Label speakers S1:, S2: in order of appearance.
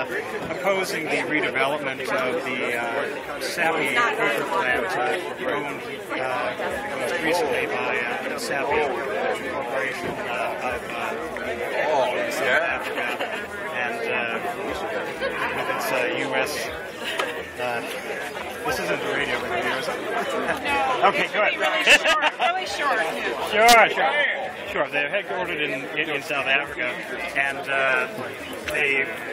S1: opposing the redevelopment of the Sappi paper plant owned most recently by Sappi Corporation of South Africa, and with its U.S. This isn't the radio review, is it?
S2: No.
S1: Okay, go ahead.
S2: Really short.
S1: Sure. They're headquartered in South Africa, and they